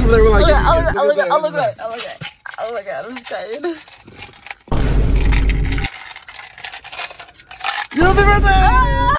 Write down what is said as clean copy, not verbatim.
there. We're like, I'll look at. Oh my god, I'm scared. Happy birthday!